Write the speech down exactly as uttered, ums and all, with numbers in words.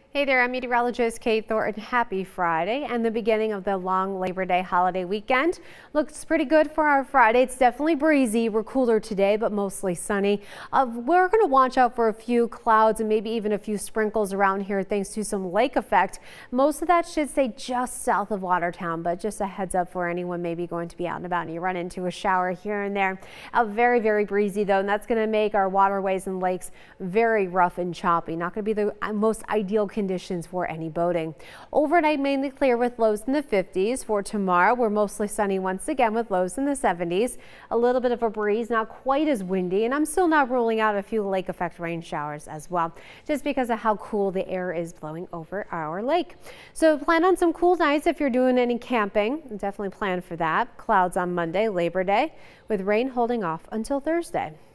Hey there, I'm meteorologist Kate Thornton. Happy Friday and the beginning of the long Labor Day holiday weekend. Looks pretty good for our Friday. It's definitely breezy. We're cooler today, but mostly sunny. Uh, we're going to watch out for a few clouds and maybe even a few sprinkles around here thanks to some lake effect. Most of that should stay just south of Watertown, but just a heads up for anyone maybe going to be out and about and you run into a shower here and there. Uh, very, very breezy though, and that's going to make our waterways and lakes very rough and choppy. Not going to be the most ideal conditions conditions for any boating. Overnight mainly clear with lows in the fifties. For tomorrow we're mostly sunny once again with lows in the seventies. A little bit of a breeze, not quite as windy, and I'm still not ruling out a few lake effect rain showers as well, just because of how cool the air is blowing over our lake. So plan on some cool nights if you're doing any camping. Definitely plan for that. Clouds on Monday, Labor Day, with rain holding off until Thursday.